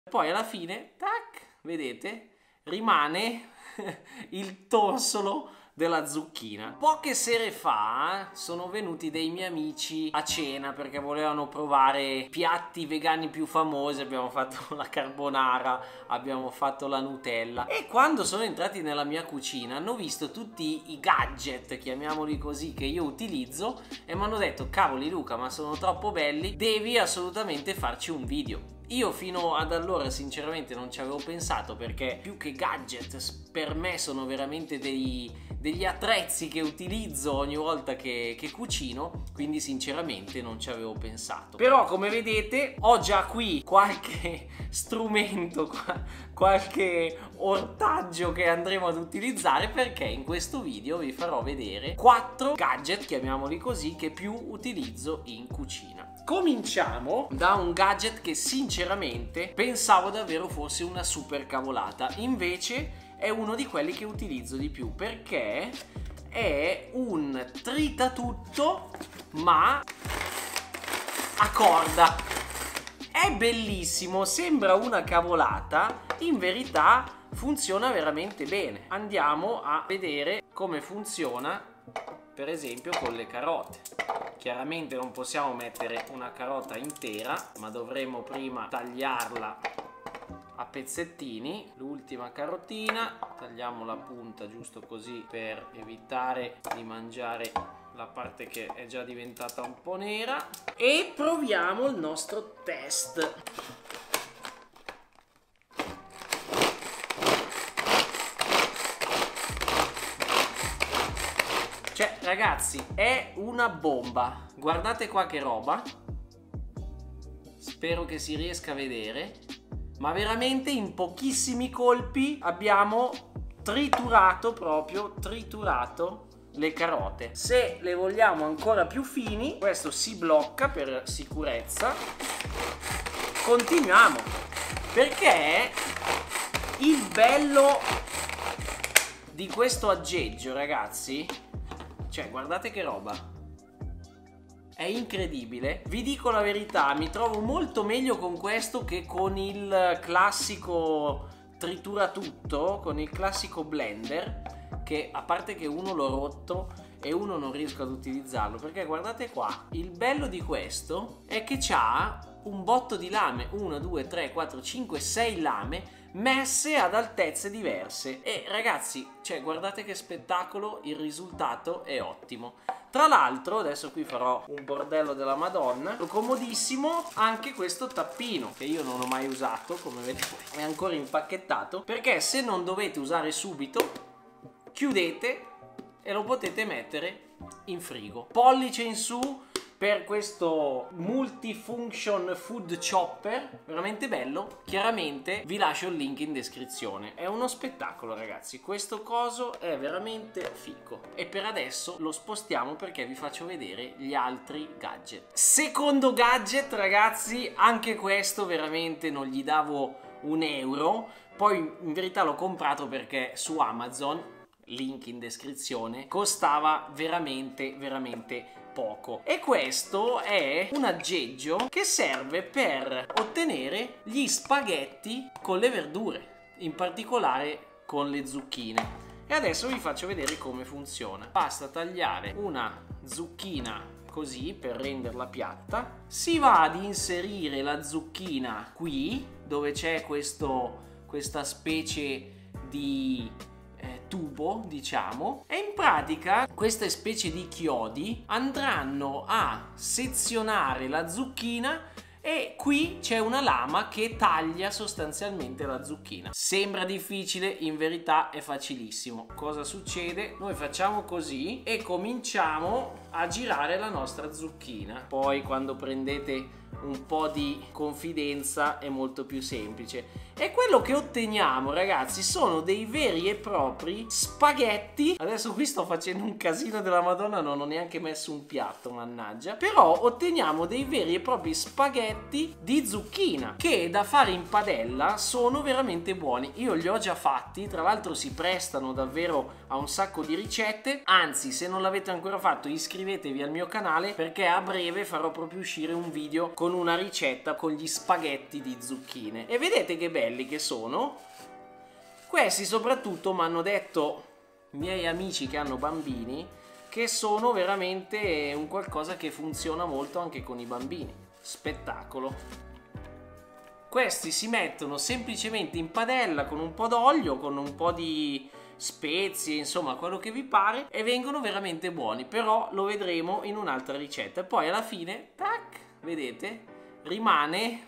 Poi alla fine, tac, vedete, rimane il torsolo della zucchina. Poche sere fa sono venuti dei miei amici a cena perché volevano provare piatti vegani più famosi. Abbiamo fatto la carbonara, abbiamo fatto la Nutella, e quando sono entrati nella mia cucina hanno visto tutti i gadget, chiamiamoli così, che io utilizzo, e mi hanno detto: cavoli Luca, ma sono troppo belli, devi assolutamente farci un video. Io fino ad allora sinceramente non ci avevo pensato, perché più che gadget per me sono veramente degli attrezzi che utilizzo ogni volta che cucino, quindi sinceramente non ci avevo pensato. Però come vedete ho già qui qualche strumento, qualche ortaggio che andremo ad utilizzare, perché in questo video vi farò vedere 4 gadget, chiamiamoli così, che più utilizzo in cucina. Cominciamo da un gadget che sinceramente pensavo davvero fosse una super cavolata, invece è uno di quelli che utilizzo di più, perché è un tritatutto ma a corda. È bellissimo, sembra una cavolata, in verità funziona veramente bene. Andiamo a vedere come funziona per esempio con le carote. Chiaramente non possiamo mettere una carota intera, ma dovremo prima tagliarla a pezzettini. L'ultima carotina, tagliamo la punta giusto così per evitare di mangiare la parte che è già diventata un po' nera, e proviamo il nostro test. Cioè ragazzi, è una bomba, guardate qua che roba, spero che si riesca a vedere, ma veramente in pochissimi colpi abbiamo triturato, proprio triturato le carote. Se le vogliamo ancora più fini, questo si blocca per sicurezza, continuiamo, perché il bello di questo aggeggio, ragazzi, cioè guardate che roba, è incredibile. Vi dico la verità, mi trovo molto meglio con questo che con il classico trituratutto, con il classico blender, che a parte che uno l'ho rotto e uno non riesco ad utilizzarlo, perché guardate qua, il bello di questo è che c'ha un botto di lame, 1, 2, 3, 4, 5, 6 lame messe ad altezze diverse, e ragazzi, cioè guardate che spettacolo, il risultato è ottimo. Tra l'altro adesso qui farò un bordello della Madonna, comodissimo anche questo tappino che io non ho mai usato, come vedete è ancora impacchettato, perché se non dovete usare subito chiudete e lo potete mettere in frigo. Pollice in su per questo multifunction food chopper, veramente bello. Chiaramente vi lascio il link in descrizione. È uno spettacolo ragazzi, questo coso è veramente fico. E per adesso lo spostiamo perché vi faccio vedere gli altri gadget. Secondo gadget ragazzi, anche questo veramente non gli davo un euro, poi in verità l'ho comprato perché su Amazon, link in descrizione, costava veramente poco, e questo è un aggeggio che serve per ottenere gli spaghetti con le verdure, in particolare con le zucchine, e adesso vi faccio vedere come funziona. Basta tagliare una zucchina così per renderla piatta, si va ad inserire la zucchina qui dove c'è questa specie di tubo, diciamo, e in pratica queste specie di chiodi andranno a sezionare la zucchina, e qui c'è una lama che taglia sostanzialmente la zucchina. Sembra difficile, in verità è facilissimo. Cosa succede? Noi facciamo così e cominciamo a girare la nostra zucchina. Poi quando prendete un po' di confidenza è molto più semplice, e quello che otteniamo ragazzi sono dei veri e propri spaghetti. Adesso qui sto facendo un casino della Madonna, non ho neanche messo un piatto, mannaggia, però otteniamo dei veri e propri spaghetti di zucchina che da fare in padella sono veramente buoni. Io li ho già fatti, tra l'altro si prestano davvero a un sacco di ricette, anzi se non l'avete ancora fatto iscrivetevi al mio canale perché a breve farò proprio uscire un video con una ricetta con gli spaghetti di zucchine. E vedete che belli che sono. Questi soprattutto mi hanno detto i miei amici che hanno bambini che sono veramente un qualcosa che funziona molto anche con i bambini. Spettacolo. Questi si mettono semplicemente in padella con un po' d'olio, con un po' di spezie, insomma quello che vi pare, e vengono veramente buoni, però lo vedremo in un'altra ricetta. Poi alla fine, tac, vedete, rimane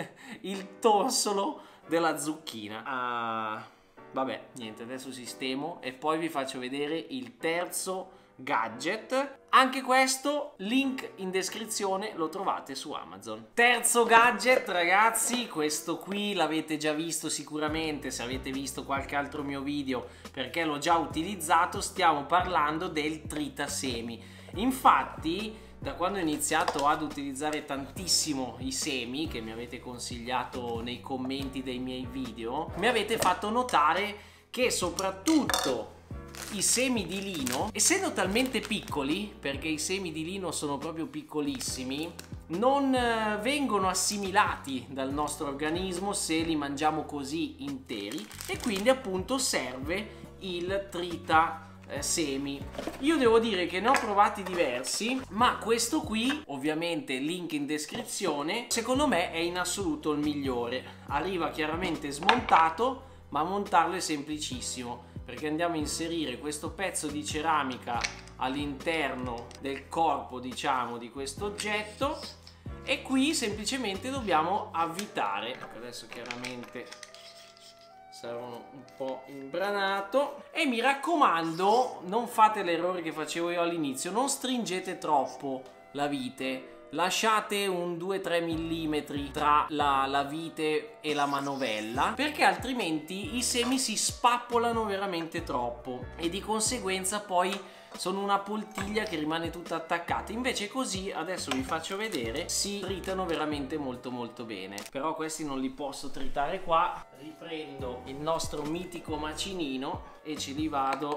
il torsolo della zucchina. Vabbè, niente, adesso sistemo e poi vi faccio vedere il terzo gadget. Anche questo, link in descrizione, lo trovate su Amazon. Terzo gadget, ragazzi, questo qui l'avete già visto sicuramente se avete visto qualche altro mio video, perché l'ho già utilizzato. Stiamo parlando del tritasemi. Infatti, da quando ho iniziato ad utilizzare tantissimo i semi, che mi avete consigliato nei commenti dei miei video, mi avete fatto notare che soprattutto i semi di lino, essendo talmente piccoli, perché i semi di lino sono proprio piccolissimi, non vengono assimilati dal nostro organismo se li mangiamo così interi, e quindi appunto serve il tritasemi. Io devo dire che ne ho provati diversi, ma questo qui, ovviamente link in descrizione, secondo me è in assoluto il migliore. Arriva chiaramente smontato, ma montarlo è semplicissimo, perché andiamo a inserire questo pezzo di ceramica all'interno del corpo, diciamo, di questo oggetto, e qui semplicemente dobbiamo avvitare. Adesso chiaramente sarà un po' imbranato, e mi raccomando, non fate l'errore che facevo io all'inizio, non stringete troppo la vite. Lasciate un 2-3 mm tra la vite e la manovella, perché altrimenti i semi si spappolano veramente troppo e di conseguenza poi sono una poltiglia che rimane tutta attaccata. Invece così, adesso vi faccio vedere, si tritano veramente molto molto bene. Però questi non li posso tritare qua. Riprendo il nostro mitico macinino e ce li vado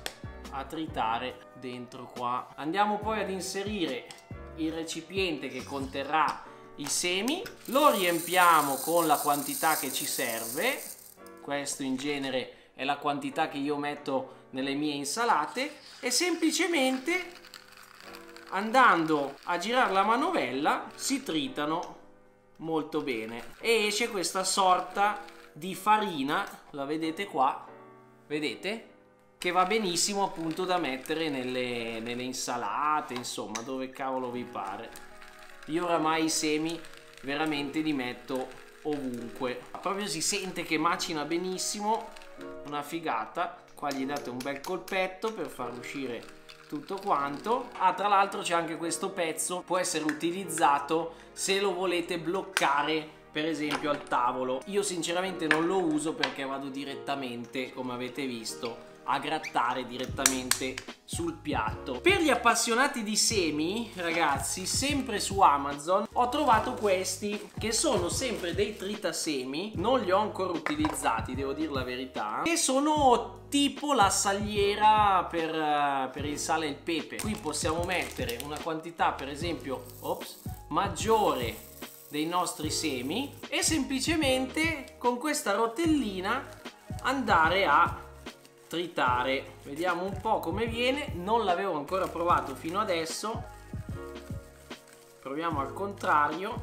a tritare dentro qua. Andiamo poi ad inserire il recipiente che conterrà i semi, lo riempiamo con la quantità che ci serve. Questo in genere è la quantità che io metto nelle mie insalate, e semplicemente andando a girare la manovella si tritano molto bene e esce questa sorta di farina, la vedete qua, vedete? Che va benissimo appunto da mettere nelle insalate, insomma, dove cavolo vi pare. Io oramai i semi veramente li metto ovunque. Proprio si sente che macina benissimo, una figata. Qua gli date un bel colpetto per far uscire tutto quanto. Ah, tra l'altro c'è anche questo pezzo, può essere utilizzato se lo volete bloccare per esempio al tavolo. Io sinceramente non lo uso perché vado direttamente, come avete visto, a grattare direttamente sul piatto. Per gli appassionati di semi, ragazzi, sempre su Amazon ho trovato questi che sono sempre dei tritasemi. Non li ho ancora utilizzati, devo dire la verità, che sono tipo la saliera per il sale e il pepe. Qui possiamo mettere una quantità, per esempio, maggiore dei nostri semi, e semplicemente con questa rotellina andare a tritare. Vediamo un po' come viene. Non l'avevo ancora provato fino adesso, proviamo al contrario.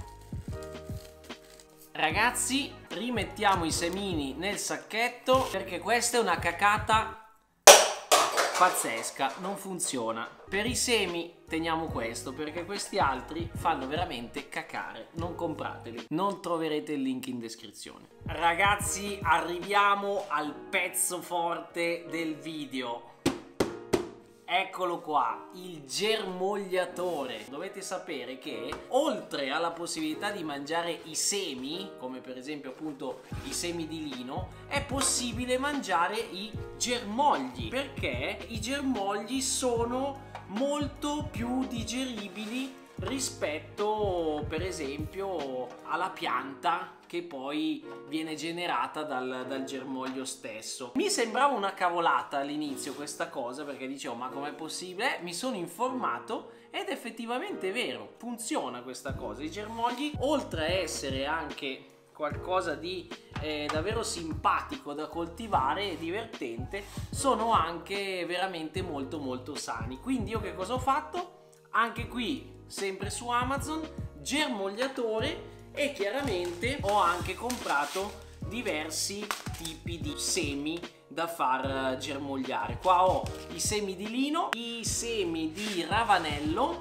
Ragazzi, rimettiamo i semini nel sacchetto, perché questa è una cacata pazzesca, non funziona. Per i semi teniamo questo, perché questi altri fanno veramente cacare. Non comprateli, non troverete il link in descrizione. Ragazzi, arriviamo al pezzo forte del video. Eccolo qua, il germogliatore. Dovete sapere che oltre alla possibilità di mangiare i semi, come per esempio appunto i semi di lino, è possibile mangiare i germogli, perché i germogli sono molto più digeribili rispetto per esempio alla pianta che poi viene generata dal germoglio stesso. Mi sembrava una cavolata all'inizio questa cosa, perché dicevo ma com'è possibile? Mi sono informato ed effettivamente è vero, funziona questa cosa. I germogli, oltre a essere anche qualcosa di davvero simpatico da coltivare e divertente, sono anche veramente molto molto sani. Quindi io che cosa ho fatto? Anche qui, sempre su Amazon, germogliatore, e chiaramente ho anche comprato diversi tipi di semi da far germogliare. Qua ho i semi di lino, i semi di ravanello,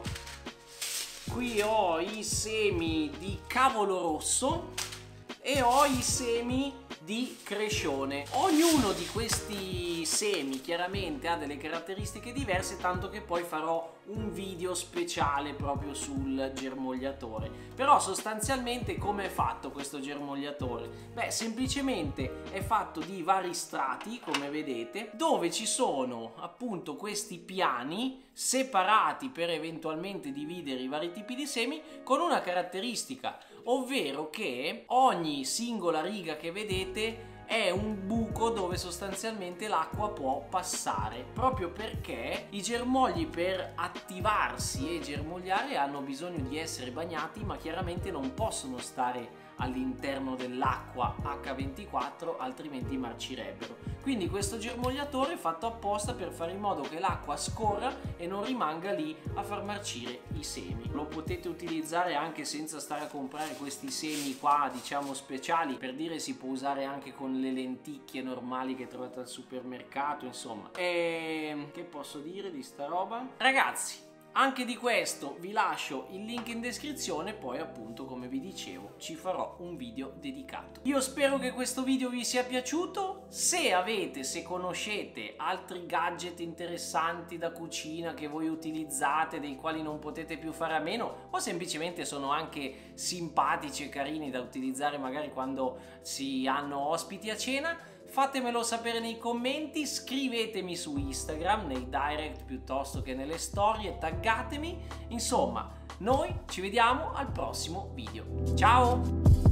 qui ho i semi di cavolo rosso e ho i semi di crescione. Ognuno di questi semi chiaramente ha delle caratteristiche diverse, tanto che poi farò un video speciale proprio sul germogliatore. Però sostanzialmente come è fatto questo germogliatore? Beh, semplicemente è fatto di vari strati, come vedete, dove ci sono appunto questi piani separati per eventualmente dividere i vari tipi di semi, con una caratteristica, ovvero che ogni singola riga che vedete è un buco dove sostanzialmente l'acqua può passare, proprio perché i germogli per attivarsi e germogliare hanno bisogno di essere bagnati, ma chiaramente non possono stare all'interno dell'acqua H24, altrimenti marcirebbero. Quindi questo germogliatore è fatto apposta per fare in modo che l'acqua scorra e non rimanga lì a far marcire i semi. Lo potete utilizzare anche senza stare a comprare questi semi qua, diciamo speciali, per dire si può usare anche con le lenticchie normali che trovate al supermercato, insomma. E che posso dire di sta roba? Ragazzi, anche di questo vi lascio il link in descrizione, poi appunto come vi dicevo ci farò un video dedicato. Io spero che questo video vi sia piaciuto. Se conoscete altri gadget interessanti da cucina che voi utilizzate, dei quali non potete più fare a meno, o semplicemente sono anche simpatici e carini da utilizzare magari quando si hanno ospiti a cena, fatemelo sapere nei commenti, scrivetemi su Instagram, nei direct piuttosto che nelle storie, taggatemi. Insomma, noi ci vediamo al prossimo video. Ciao!